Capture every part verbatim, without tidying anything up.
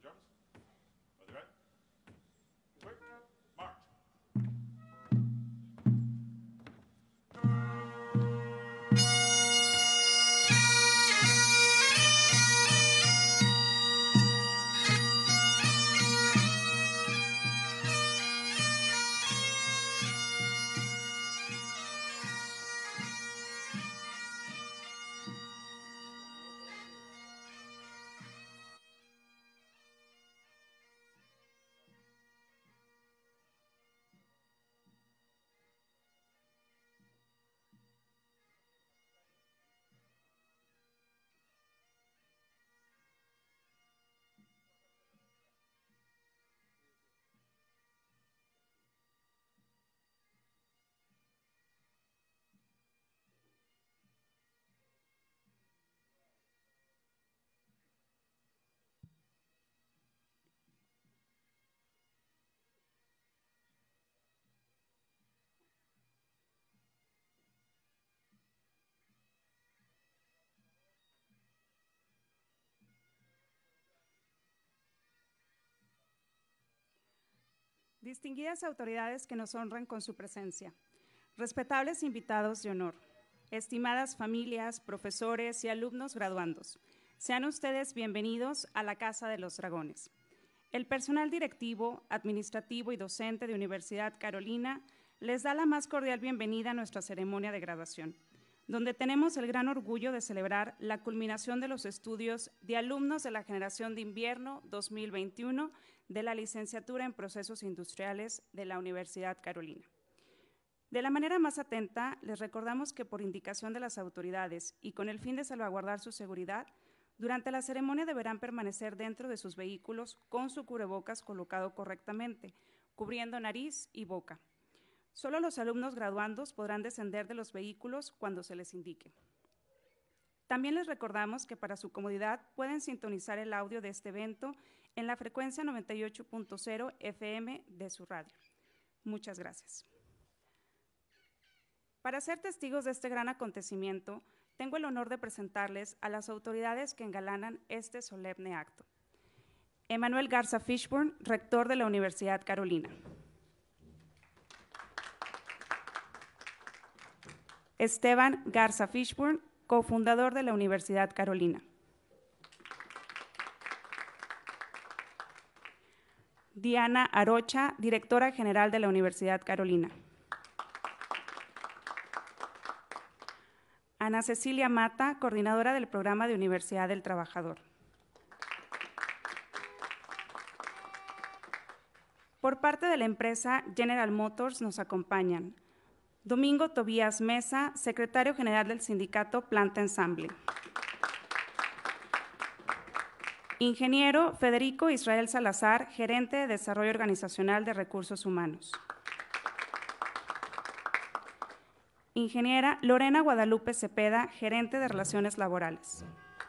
drums. Are they ready? Quick, march. Distinguidas autoridades que nos honran con su presencia, respetables invitados de honor, estimadas familias, profesores y alumnos graduandos, sean ustedes bienvenidos a la Casa de los Dragones. El personal directivo, administrativo y docente de Universidad Carolina les da la más cordial bienvenida a nuestra ceremonia de graduación, donde tenemos el gran orgullo de celebrar la culminación de los estudios de alumnos de la generación de invierno dos mil veintiuno de la licenciatura en Procesos Industriales de la Universidad Carolina. De la manera más atenta, les recordamos que por indicación de las autoridades y con el fin de salvaguardar su seguridad, durante la ceremonia deberán permanecer dentro de sus vehículos con su cubrebocas colocado correctamente, cubriendo nariz y boca. Solo los alumnos graduandos podrán descender de los vehículos cuando se les indique. También les recordamos que para su comodidad pueden sintonizar el audio de este evento en la frecuencia noventa y ocho punto cero F M de su radio. Muchas gracias. Para ser testigos de este gran acontecimiento, tengo el honor de presentarles a las autoridades que engalanan este solemne acto. Emanuel Garza Fishburne, rector de la Universidad Carolina. Esteban Garza Fishburne, cofundador de la Universidad Carolina. Diana Arocha, directora general de la Universidad Carolina. Ana Cecilia Mata, coordinadora del programa de Universidad del Trabajador. Por parte de la empresa General Motors nos acompañan Domingo Tobías Mesa, secretario general del sindicato Planta Ensamble. Ingeniero Federico Israel Salazar, gerente de Desarrollo Organizacional de Recursos Humanos. Ingeniera Lorena Guadalupe Cepeda, gerente de Relaciones Laborales.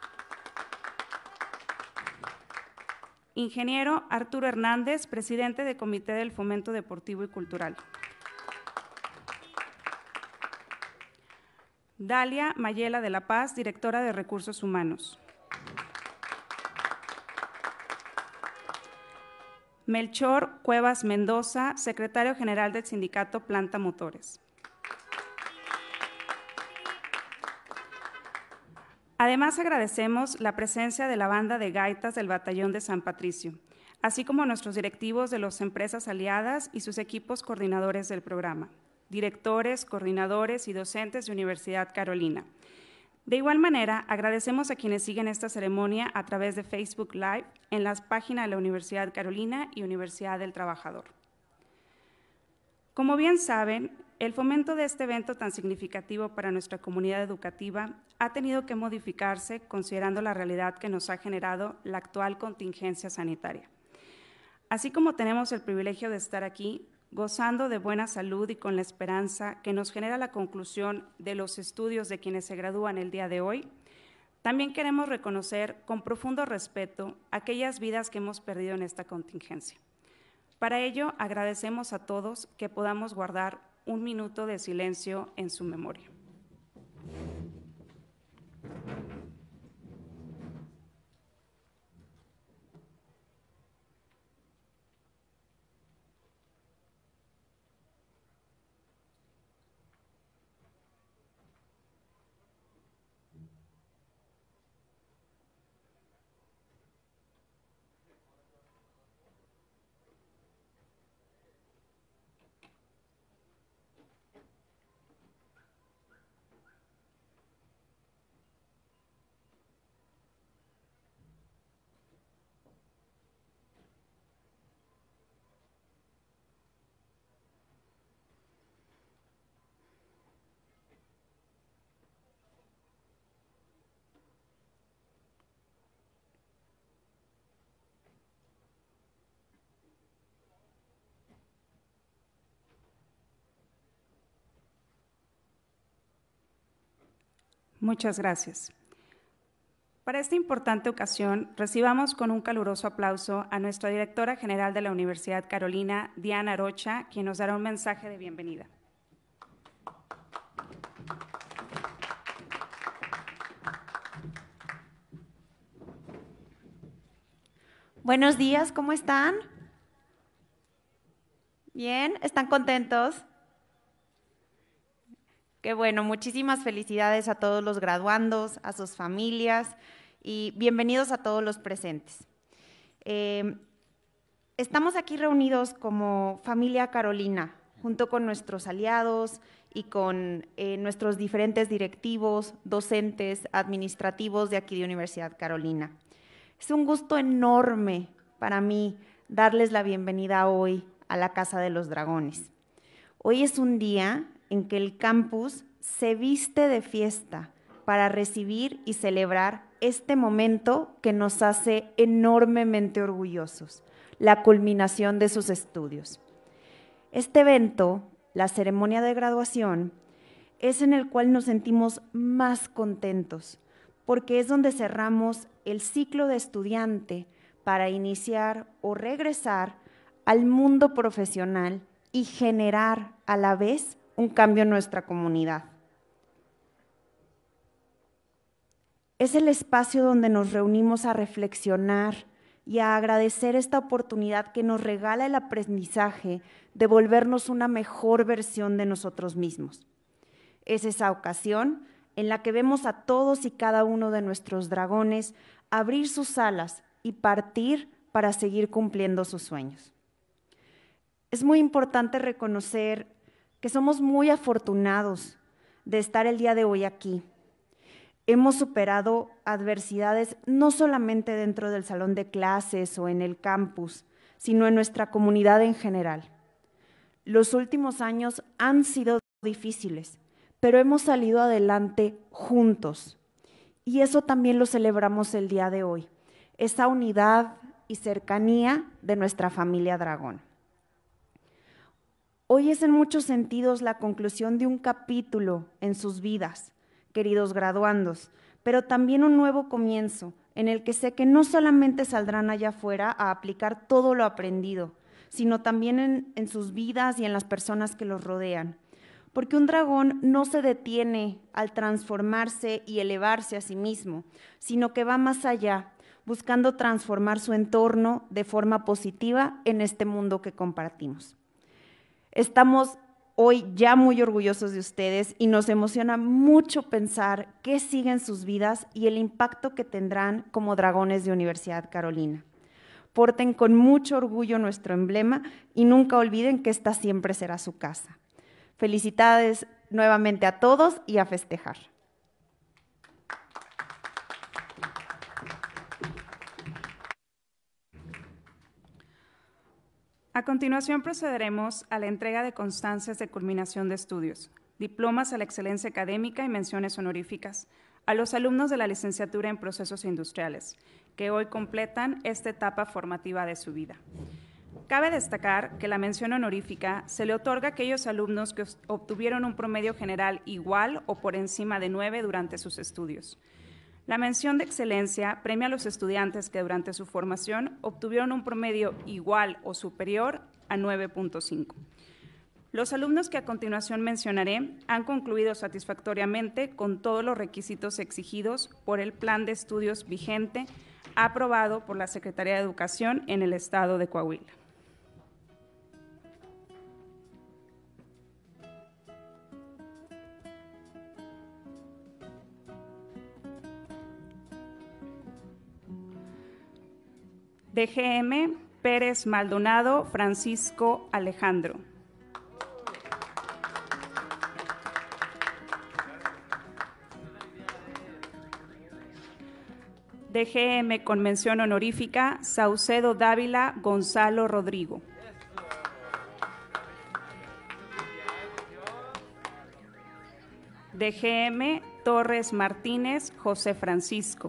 Ingeniero Arturo Hernández, presidente del Comité del Fomento Deportivo y Cultural. Dalia Mayela de la Paz, directora de Recursos Humanos. Melchor Cuevas Mendoza, secretario general del sindicato Planta Motores. Además, agradecemos la presencia de la banda de gaitas del Batallón de San Patricio, así como nuestros directivos de las empresas aliadas y sus equipos coordinadores del programa, directores, coordinadores y docentes de Universidad Carolina. De igual manera, agradecemos a quienes siguen esta ceremonia a través de Facebook Live en las páginas de la Universidad Carolina y Universidad del Trabajador. Como bien saben, el fomento de este evento tan significativo para nuestra comunidad educativa ha tenido que modificarse considerando la realidad que nos ha generado la actual contingencia sanitaria. Así como tenemos el privilegio de estar aquí, gozando de buena salud y con la esperanza que nos genera la conclusión de los estudios de quienes se gradúan el día de hoy, también queremos reconocer con profundo respeto aquellas vidas que hemos perdido en esta contingencia. Para ello, agradecemos a todos que podamos guardar un minuto de silencio en su memoria. Muchas gracias. Para esta importante ocasión, recibamos con un caluroso aplauso a nuestra directora general de la Universidad Carolina, Diana Arocha, quien nos dará un mensaje de bienvenida. Buenos días, ¿cómo están? ¿Bien? ¿Están contentos? Qué bueno, muchísimas felicidades a todos los graduandos, a sus familias y bienvenidos a todos los presentes. Eh, estamos aquí reunidos como familia Carolina, junto con nuestros aliados y con eh, nuestros diferentes directivos, docentes, administrativos de aquí de Universidad Carolina. Es un gusto enorme para mí darles la bienvenida hoy a la Casa de los Dragones. Hoy es un día en que el campus se viste de fiesta para recibir y celebrar este momento que nos hace enormemente orgullosos, la culminación de sus estudios. Este evento, la ceremonia de graduación, es en el cual nos sentimos más contentos, porque es donde cerramos el ciclo de estudiante para iniciar o regresar al mundo profesional y generar a la vez un cambio en nuestra comunidad. Es el espacio donde nos reunimos a reflexionar y a agradecer esta oportunidad que nos regala el aprendizaje de volvernos una mejor versión de nosotros mismos. Es esa ocasión en la que vemos a todos y cada uno de nuestros dragones abrir sus alas y partir para seguir cumpliendo sus sueños. Es muy importante reconocer que somos muy afortunados de estar el día de hoy aquí. Hemos superado adversidades no solamente dentro del salón de clases o en el campus, sino en nuestra comunidad en general. Los últimos años han sido difíciles, pero hemos salido adelante juntos. Y eso también lo celebramos el día de hoy, esa unidad y cercanía de nuestra familia Dragón. Hoy es en muchos sentidos la conclusión de un capítulo en sus vidas, queridos graduandos, pero también un nuevo comienzo en el que sé que no solamente saldrán allá afuera a aplicar todo lo aprendido, sino también en, en sus vidas y en las personas que los rodean. Porque un dragón no se detiene al transformarse y elevarse a sí mismo, sino que va más allá, buscando transformar su entorno de forma positiva en este mundo que compartimos. Estamos hoy ya muy orgullosos de ustedes y nos emociona mucho pensar qué siguen sus vidas y el impacto que tendrán como dragones de Universidad Carolina. Porten con mucho orgullo nuestro emblema y nunca olviden que esta siempre será su casa. Felicidades nuevamente a todos y a festejar. A continuación procederemos a la entrega de constancias de culminación de estudios, diplomas a la excelencia académica y menciones honoríficas a los alumnos de la licenciatura en procesos industriales, que hoy completan esta etapa formativa de su vida. Cabe destacar que la mención honorífica se le otorga a aquellos alumnos que obtuvieron un promedio general igual o por encima de nueve durante sus estudios. La mención de excelencia premia a los estudiantes que durante su formación obtuvieron un promedio igual o superior a nueve punto cinco. Los alumnos que a continuación mencionaré han concluido satisfactoriamente con todos los requisitos exigidos por el plan de estudios vigente aprobado por la Secretaría de Educación en el estado de Coahuila. D G M, Pérez Maldonado, Francisco Alejandro. D G M con mención honorífica, Saucedo Dávila Gonzalo Rodrigo. D G M, Torres Martínez José Francisco.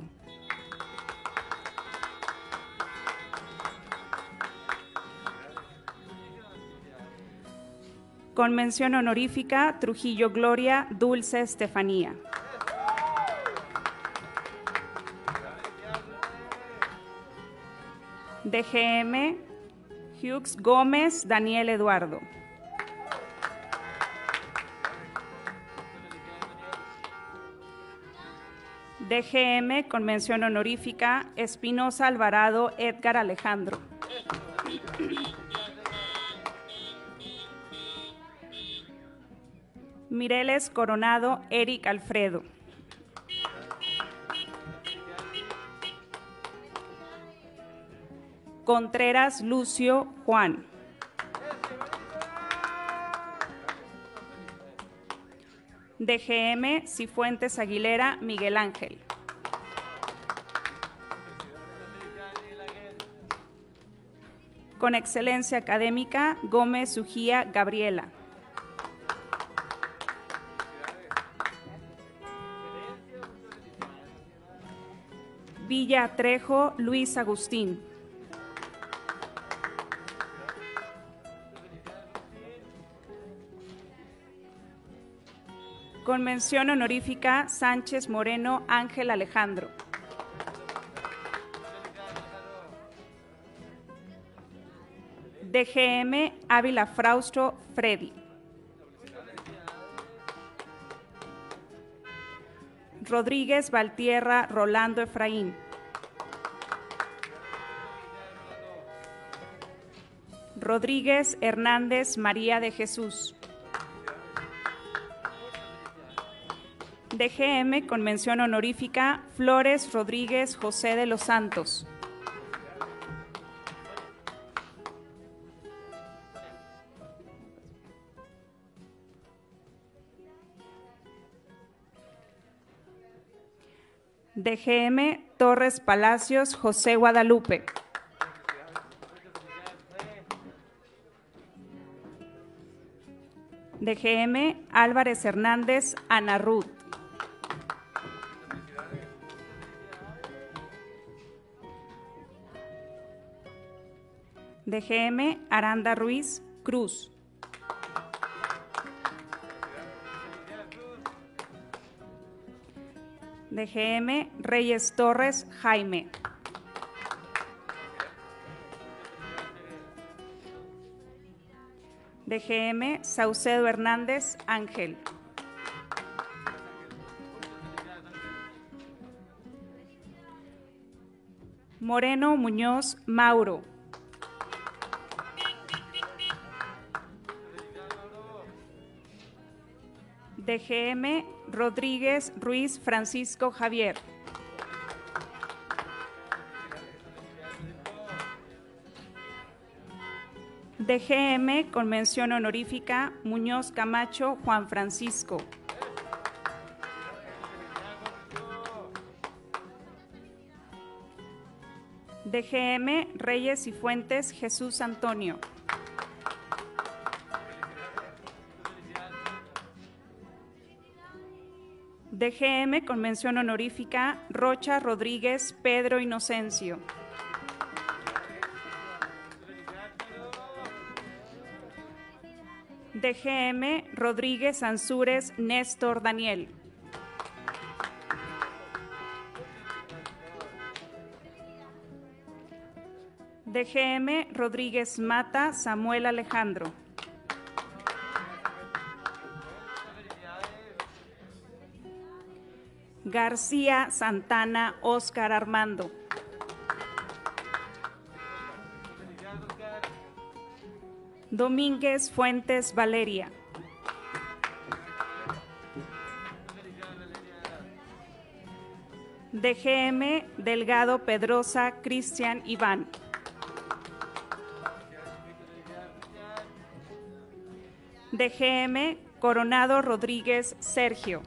Con mención honorífica, Trujillo Gloria Dulce Estefanía. D G M, Hughes Gómez Daniel Eduardo. D G M con mención honorífica Espinosa Alvarado Edgar Alejandro. Mireles Coronado Eric Alfredo. Contreras Lucio Juan. D G M Cifuentes Aguilera Miguel Ángel. Con excelencia académica Gómez Ujía Gabriela. Villa Trejo Luis Agustín. Con mención honorífica Sánchez Moreno Ángel Alejandro. D G M Ávila Fraustro Freddy. Rodríguez Valtierra Rolando Efraín. Rodríguez Hernández María de Jesús. D G M con mención honorífica Flores Rodríguez José de los Santos. D G M Torres Palacios José Guadalupe. D G M Álvarez Hernández Ana Ruth. D G M Aranda Ruiz Cruz. D G M Reyes Torres Jaime. D G M Saucedo Hernández Ángel. Moreno Muñoz Mauro. D G M Rodríguez Ruiz Francisco Javier. D G M con mención honorífica Muñoz Camacho Juan Francisco. D G M Reyes y Fuentes Jesús Antonio. D G M con mención honorífica Rocha Rodríguez Pedro Inocencio. D G M Rodríguez Ansúrez Néstor Daniel. D G M Rodríguez Mata Samuel Alejandro. García Santana Óscar Armando. Domínguez Fuentes Valeria. D G M Delgado Pedrosa Cristian Iván. D G M Coronado Rodríguez Sergio.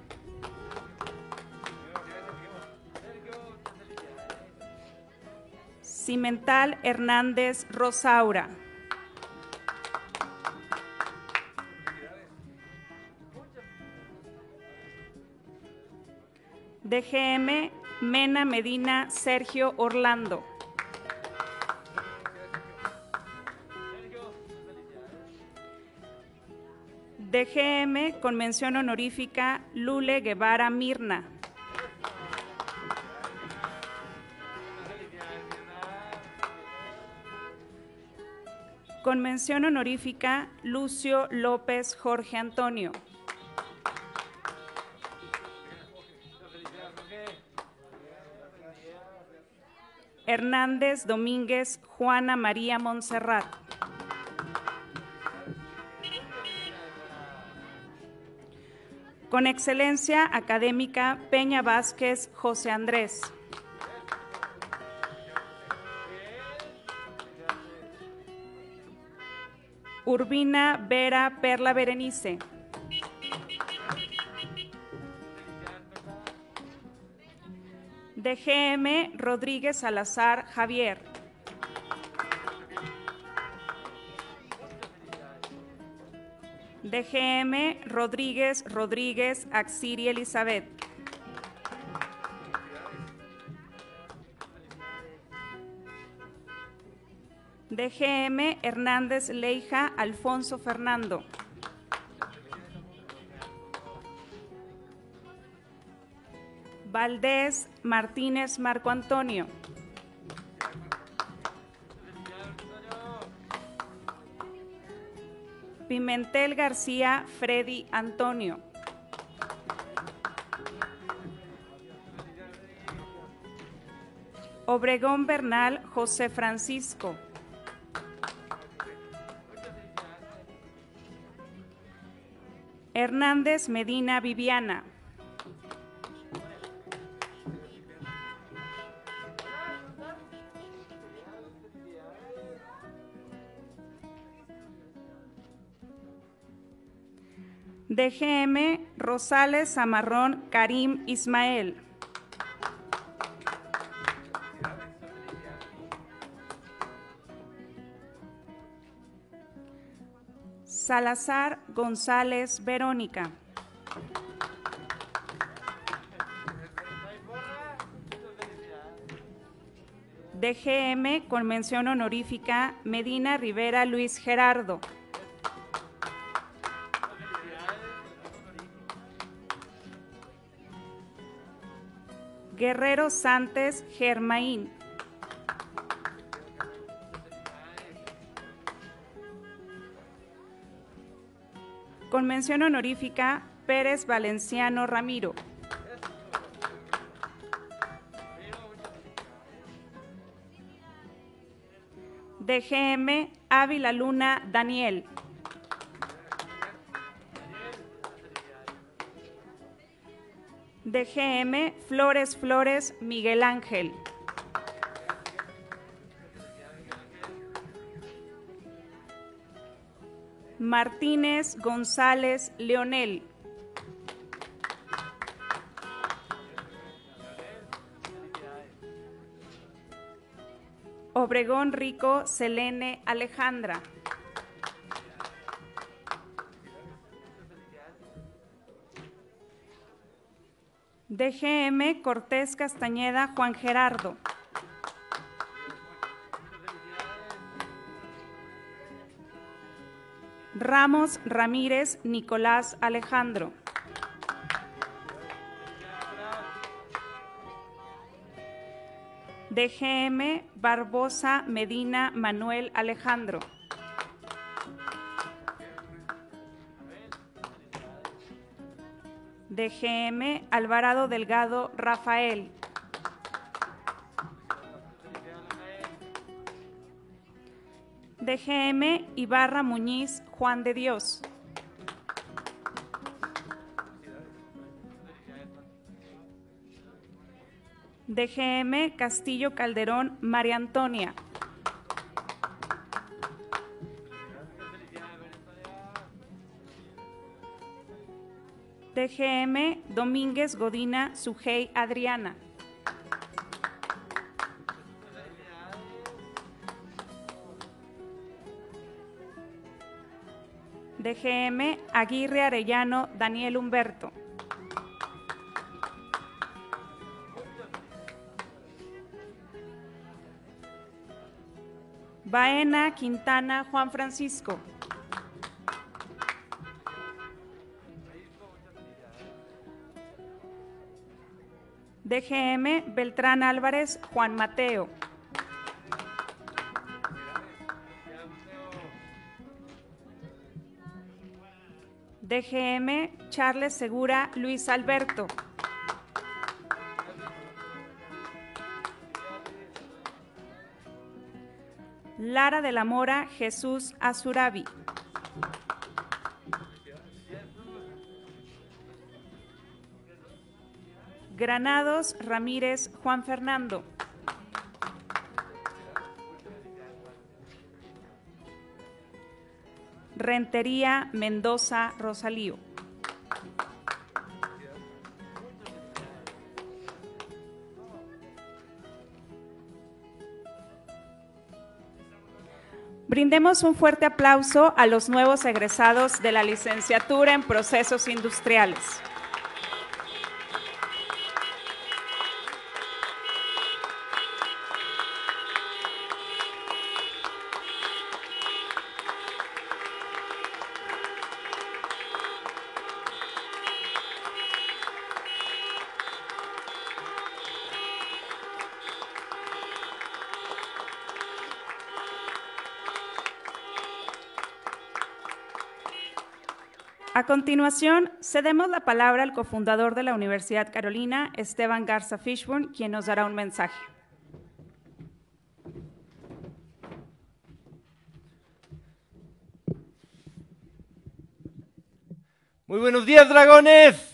Cimental Hernández Rosaura. D G M Mena Medina Sergio Orlando. D G M con mención honorífica Lule Guevara Mirna. Con mención honorífica, Lucio López Jorge Antonio. Hernández Domínguez Juana María Montserrat. Con excelencia académica, Peña Vázquez José Andrés. Urbina Vera Perla Berenice. D G M Rodríguez Salazar Javier. D G M Rodríguez Rodríguez Axiri Elizabeth. D G M Hernández Leija Alfonso Fernando. Valdés Martínez Marco Antonio. Pimentel García Freddy Antonio. Obregón Bernal José Francisco. Hernández Medina Viviana. D G M Rosales Zamarrón Karim Ismael. Salazar González Verónica. D G M con mención honorífica Medina Rivera Luis Gerardo. Guerrero Santos Germain. Con mención honorífica Pérez Valenciano Ramiro. D G M Ávila Luna Daniel. D G M Flores Flores Miguel Ángel. Martínez González Leonel. Obregón Rico Selene Alejandra. D G M Cortés Castañeda Juan Gerardo. Ramos Ramírez Nicolás Alejandro. D G M Barbosa Medina Manuel Alejandro. D G M Alvarado Delgado Rafael. D G M Ibarra Muñiz Juan de Dios. D G M Castillo Calderón María Antonia. D G M Domínguez Godina Sujei Adriana. D G M Aguirre Arellano Daniel Humberto. Baena Quintana Juan Francisco. D G M Beltrán Álvarez Juan Mateo. D G M, Charles Segura Luis Alberto. Lara de la Mora Jesús Azurabi. Granados Ramírez Juan Fernando. Rentería Mendoza Rosalío. Brindemos un fuerte aplauso a los nuevos egresados de la licenciatura en Procesos Industriales. A continuación, cedemos la palabra al cofundador de la Universidad Carolina, Esteban Garza Fishburne, quien nos dará un mensaje. Muy buenos días, dragones.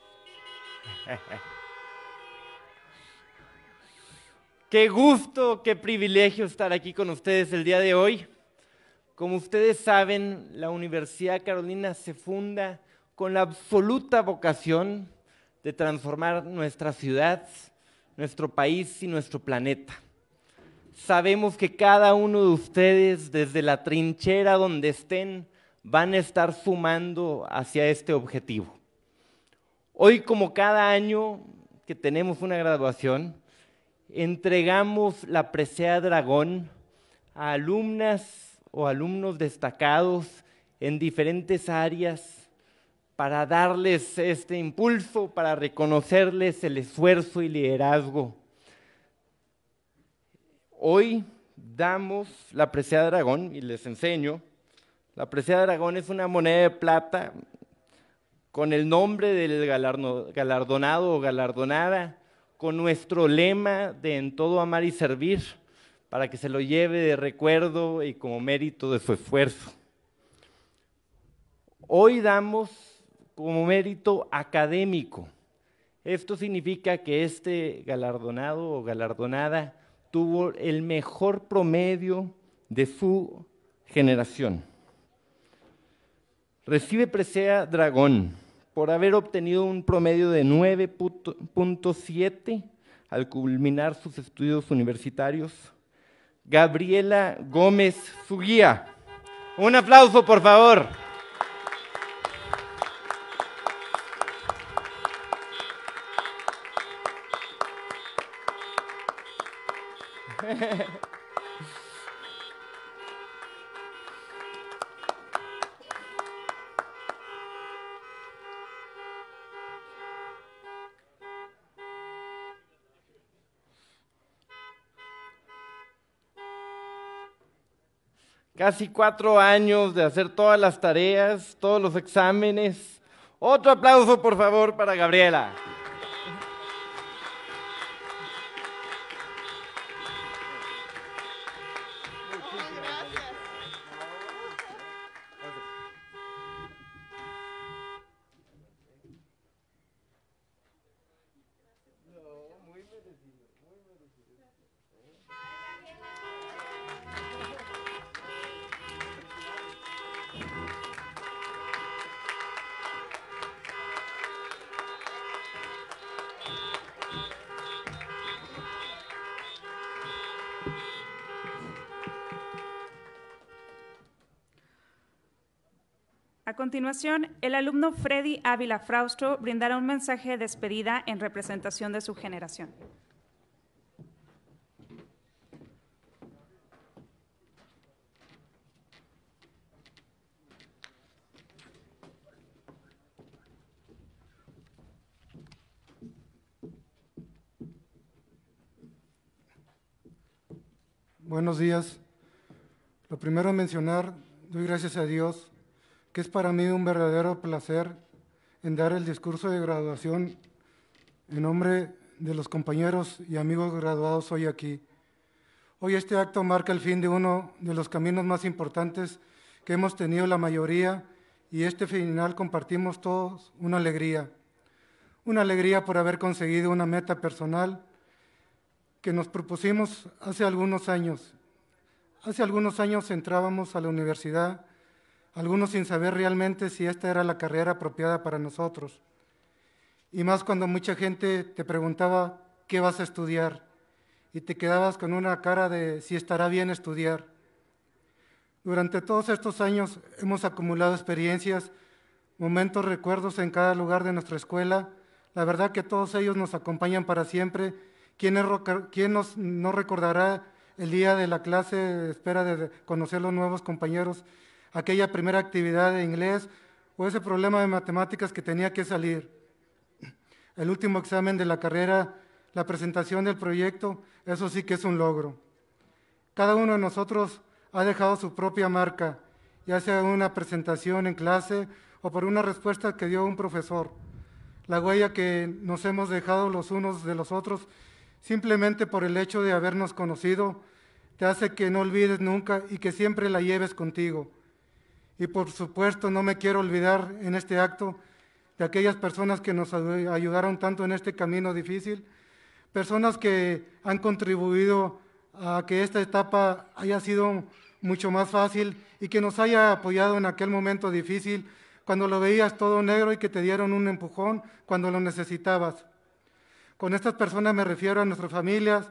Qué gusto, qué privilegio estar aquí con ustedes el día de hoy. Como ustedes saben, la Universidad Carolina se funda con la absoluta vocación de transformar nuestra ciudad, nuestro país y nuestro planeta. Sabemos que cada uno de ustedes, desde la trinchera donde estén, van a estar sumando hacia este objetivo. Hoy, como cada año que tenemos una graduación, entregamos la presea Dragón a alumnas o alumnos destacados en diferentes áreas para darles este impulso, para reconocerles el esfuerzo y liderazgo. Hoy damos la presea Dragón y les enseño. La presea Dragón es una moneda de plata con el nombre del galardonado o galardonada, con nuestro lema de en todo amar y servir, para que se lo lleve de recuerdo y como mérito de su esfuerzo. Hoy damos como mérito académico. Esto significa que este galardonado o galardonada tuvo el mejor promedio de su generación. Recibe presea Dragón por haber obtenido un promedio de nueve punto siete al culminar sus estudios universitarios. Gabriela Gómez Zuguía. Un aplauso, por favor. Casi cuatro años de hacer todas las tareas, todos los exámenes. Otro aplauso, por favor, para Gabriela. A continuación, el alumno Freddy Ávila Fraustro brindará un mensaje de despedida en representación de su generación. Buenos días. Lo primero a mencionar, doy gracias a Dios que es para mí un verdadero placer en dar el discurso de graduación en nombre de los compañeros y amigos graduados hoy aquí. Hoy este acto marca el fin de uno de los caminos más importantes que hemos tenido la mayoría, y este final compartimos todos una alegría. Una alegría por haber conseguido una meta personal que nos propusimos hace algunos años. Hace algunos años entrábamos a la universidad, algunos sin saber realmente si esta era la carrera apropiada para nosotros. Y más cuando mucha gente te preguntaba qué vas a estudiar y te quedabas con una cara de si estará bien estudiar. Durante todos estos años hemos acumulado experiencias, momentos, recuerdos en cada lugar de nuestra escuela. La verdad que todos ellos nos acompañan para siempre. ¿Quién, es, quién nos, no recordará el día de la clase de espera de conocer los nuevos compañeros, aquella primera actividad de inglés o ese problema de matemáticas que tenía que salir? El último examen de la carrera, la presentación del proyecto, eso sí que es un logro. Cada uno de nosotros ha dejado su propia marca, ya sea en una presentación en clase o por una respuesta que dio un profesor. La huella que nos hemos dejado los unos de los otros, simplemente por el hecho de habernos conocido, te hace que no olvides nunca y que siempre la lleves contigo. Y por supuesto no me quiero olvidar en este acto de aquellas personas que nos ayudaron tanto en este camino difícil, personas que han contribuido a que esta etapa haya sido mucho más fácil y que nos haya apoyado en aquel momento difícil, cuando lo veías todo negro y que te dieron un empujón cuando lo necesitabas. Con estas personas me refiero a nuestras familias,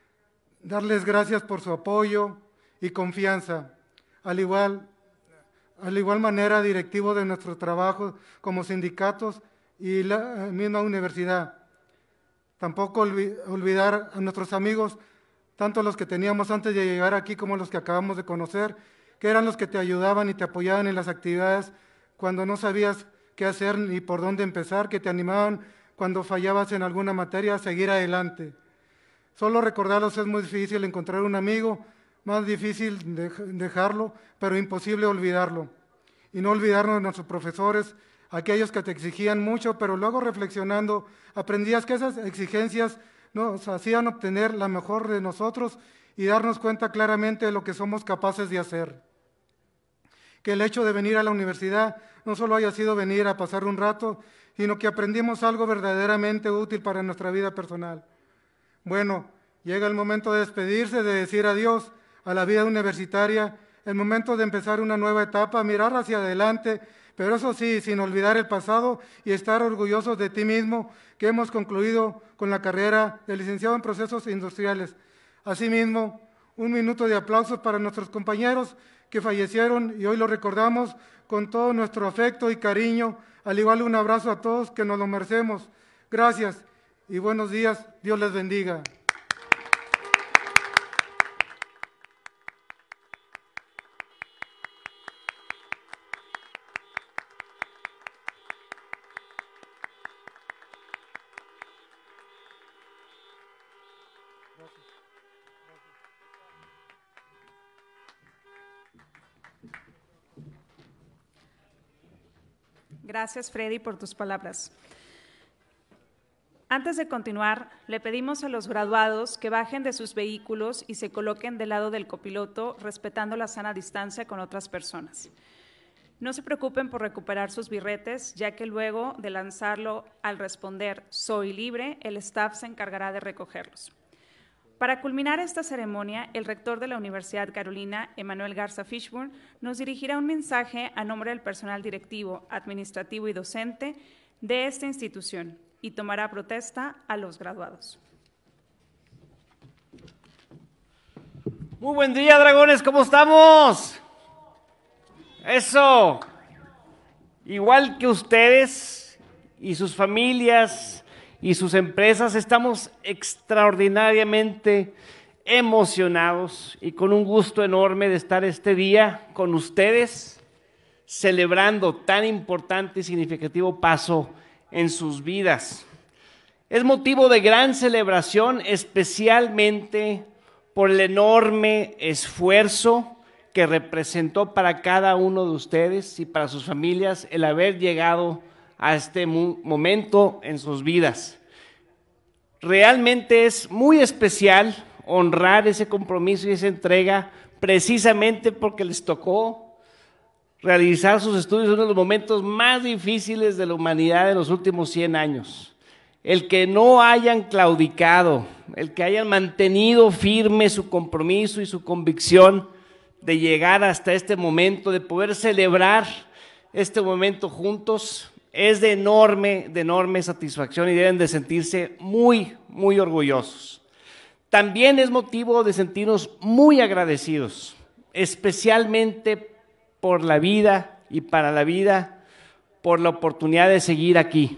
darles gracias por su apoyo y confianza, al igual, al igual manera directivos de nuestro trabajo como sindicatos y la misma universidad. Tampoco olvidar a nuestros amigos, tanto los que teníamos antes de llegar aquí como los que acabamos de conocer, que eran los que te ayudaban y te apoyaban en las actividades cuando no sabías qué hacer ni por dónde empezar, que te animaban cuando fallabas en alguna materia a seguir adelante. Solo recordarlos es muy difícil encontrar un amigo, más difícil dejarlo, pero imposible olvidarlo. Y no olvidarnos de nuestros profesores, aquellos que te exigían mucho, pero luego reflexionando, aprendías que esas exigencias nos hacían obtener la mejor de nosotros y darnos cuenta claramente de lo que somos capaces de hacer. Que el hecho de venir a la universidad no solo haya sido venir a pasar un rato, sino que aprendimos algo verdaderamente útil para nuestra vida personal. Bueno, llega el momento de despedirse, de decir adiós a la vida universitaria, el momento de empezar una nueva etapa, mirar hacia adelante, pero eso sí, sin olvidar el pasado y estar orgullosos de ti mismo, que hemos concluido con la carrera de licenciado en procesos industriales. Asimismo, un minuto de aplausos para nuestros compañeros que fallecieron y hoy lo recordamos con todo nuestro afecto y cariño, al igual un abrazo a todos que nos lo merecemos. Gracias y buenos días, Dios les bendiga. Gracias, Freddy, por tus palabras. Antes de continuar, le pedimos a los graduados que bajen de sus vehículos y se coloquen del lado del copiloto, respetando la sana distancia con otras personas. No se preocupen por recuperar sus birretes, ya que luego de lanzarlo al responder "soy libre", el staff se encargará de recogerlos. Para culminar esta ceremonia, el rector de la Universidad Carolina, Emanuel Garza Fishburne, nos dirigirá un mensaje a nombre del personal directivo, administrativo y docente de esta institución y tomará protesta a los graduados. Muy buen día, dragones, ¿cómo estamos? Eso. Igual que ustedes y sus familias y sus empresas, estamos extraordinariamente emocionados y con un gusto enorme de estar este día con ustedes, celebrando tan importante y significativo paso en sus vidas. Es motivo de gran celebración, especialmente por el enorme esfuerzo que representó para cada uno de ustedes y para sus familias el haber llegado a este momento en sus vidas. Realmente es muy especial honrar ese compromiso y esa entrega precisamente porque les tocó realizar sus estudios en uno de los momentos más difíciles de la humanidad en los últimos cien años. El que no hayan claudicado, el que hayan mantenido firme su compromiso y su convicción de llegar hasta este momento, de poder celebrar este momento juntos, es de enorme, de enorme satisfacción y deben de sentirse muy, muy orgullosos. También es motivo de sentirnos muy agradecidos, especialmente por la vida y para la vida, por la oportunidad de seguir aquí.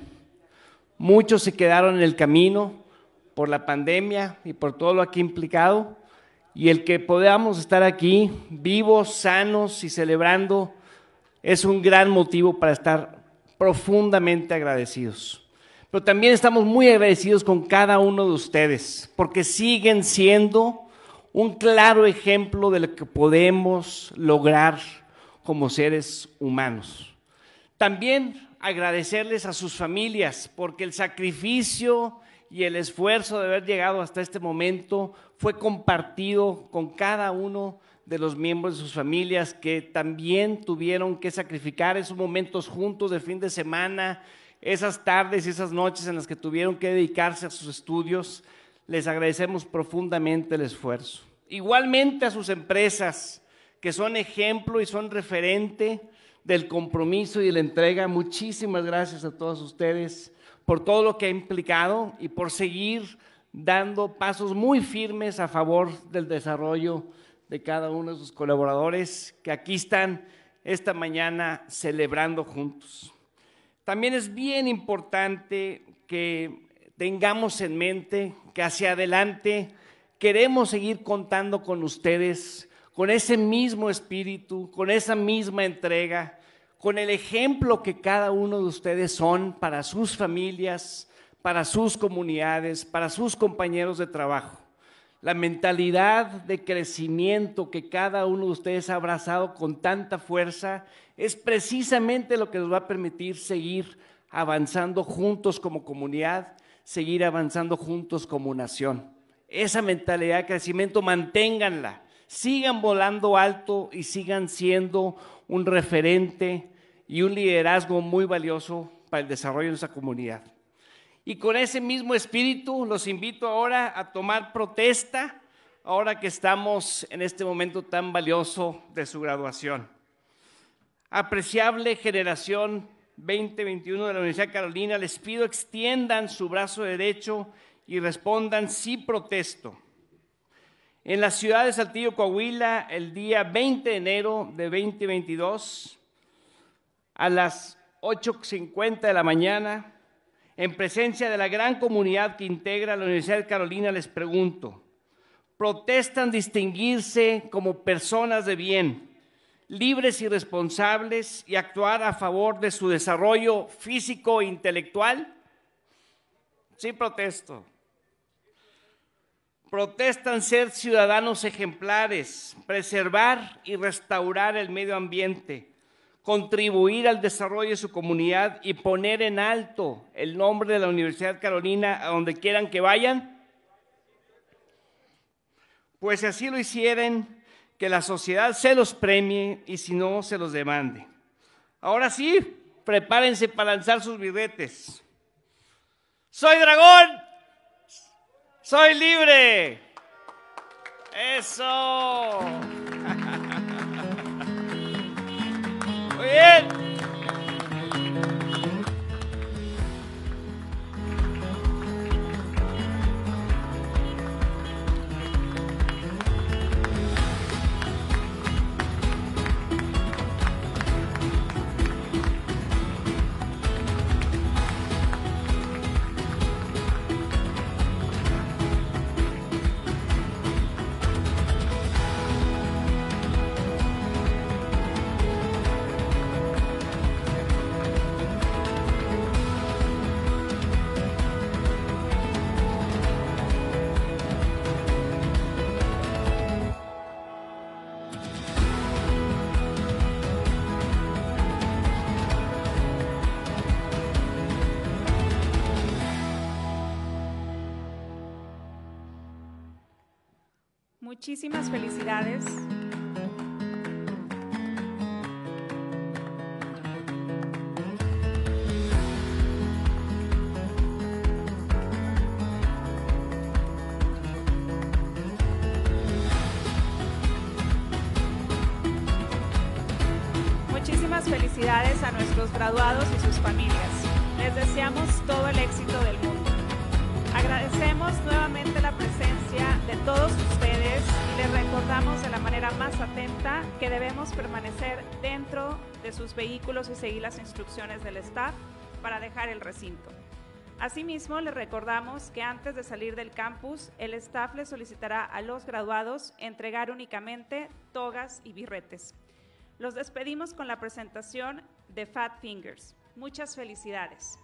Muchos se quedaron en el camino por la pandemia y por todo lo aquí implicado, y el que podamos estar aquí vivos, sanos y celebrando es un gran motivo para estar profundamente agradecidos. Pero también estamos muy agradecidos con cada uno de ustedes, porque siguen siendo un claro ejemplo de lo que podemos lograr como seres humanos. También agradecerles a sus familias, porque el sacrificio y el esfuerzo de haber llegado hasta este momento fue compartido con cada uno de los miembros de sus familias, que también tuvieron que sacrificar esos momentos juntos de fin de semana, esas tardes y esas noches en las que tuvieron que dedicarse a sus estudios. Les agradecemos profundamente el esfuerzo. Igualmente a sus empresas, que son ejemplo y son referente del compromiso y de la entrega. Muchísimas gracias a todos ustedes por todo lo que ha implicado y por seguir dando pasos muy firmes a favor del desarrollo de cada uno de sus colaboradores, que aquí están esta mañana celebrando juntos. También es bien importante que tengamos en mente que hacia adelante queremos seguir contando con ustedes, con ese mismo espíritu, con esa misma entrega, con el ejemplo que cada uno de ustedes son para sus familias, para sus comunidades, para sus compañeros de trabajo. La mentalidad de crecimiento que cada uno de ustedes ha abrazado con tanta fuerza es precisamente lo que nos va a permitir seguir avanzando juntos como comunidad, seguir avanzando juntos como nación. Esa mentalidad de crecimiento, manténganla, sigan volando alto y sigan siendo un referente y un liderazgo muy valioso para el desarrollo de nuestra comunidad. Y con ese mismo espíritu los invito ahora a tomar protesta, ahora que estamos en este momento tan valioso de su graduación. Apreciable generación veinte veintiuno de la Universidad de Carolina, les pido extiendan su brazo derecho y respondan: sí, protesto. En la ciudad de Saltillo, Coahuila, el día veinte de enero de veinte veintidós, a las ocho cincuenta de la mañana, en presencia de la gran comunidad que integra la Universidad de Carolina, les pregunto: ¿protestan distinguirse como personas de bien, libres y responsables, y actuar a favor de su desarrollo físico e intelectual? Sí, protesto. ¿Protestan ser ciudadanos ejemplares, preservar y restaurar el medio ambiente, contribuir al desarrollo de su comunidad y poner en alto el nombre de la Universidad de Carolina a donde quieran que vayan? Pues si así lo hicieren, que la sociedad se los premie y si no, se los demande. Ahora sí, prepárense para lanzar sus birretes. ¡Soy dragón! ¡Soy libre! ¡Eso! Muy bien. Muchísimas felicidades. Muchísimas felicidades a nuestros graduados y sus familias. Les deseamos todo el éxito del mundo. Agradecemos nuevamente la presencia de todos ustedes y les recordamos de la manera más atenta que debemos permanecer dentro de sus vehículos y seguir las instrucciones del staff para dejar el recinto. Asimismo, les recordamos que antes de salir del campus, el staff les solicitará a los graduados entregar únicamente togas y birretes. Los despedimos con la presentación de Fat Fingers. Muchas felicidades.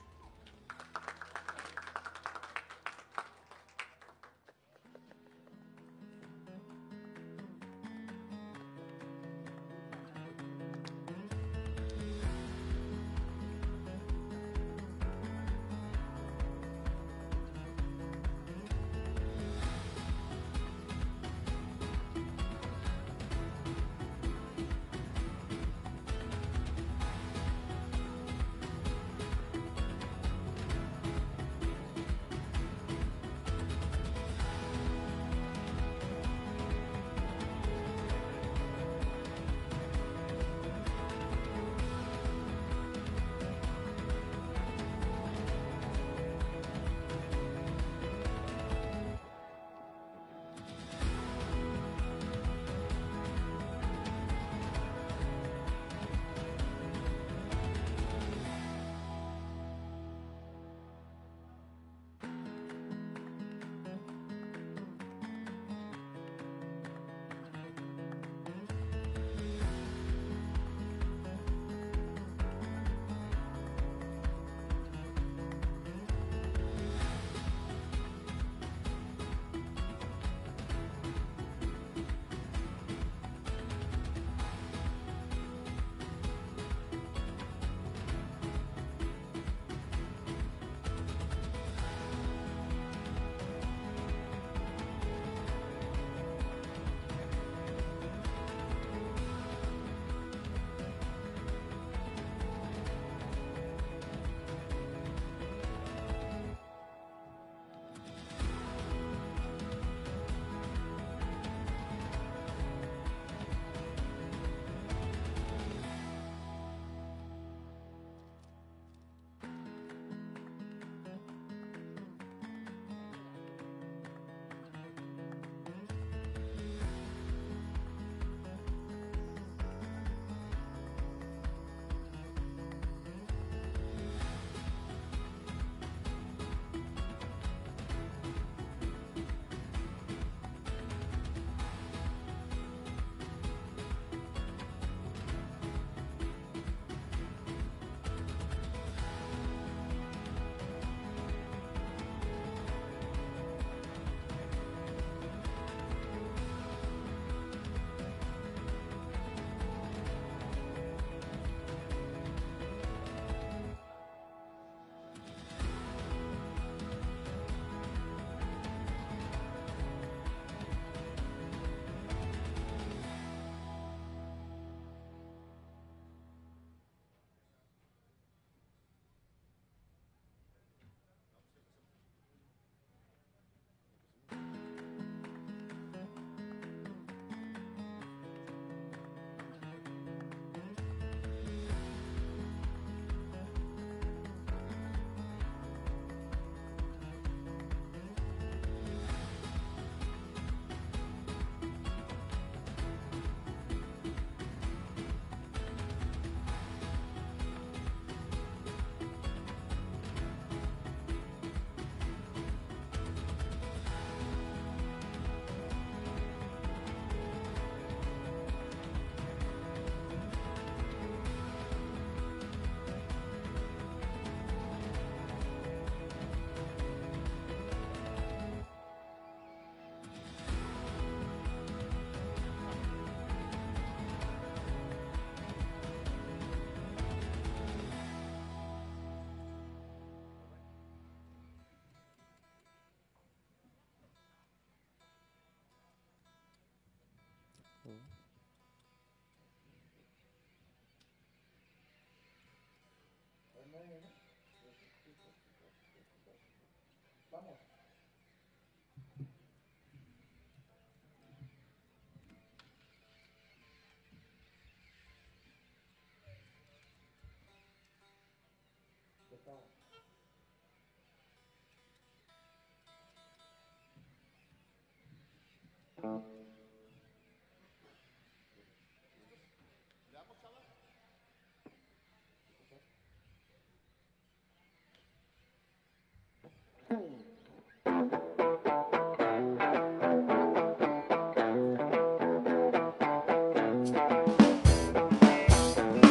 Vamos.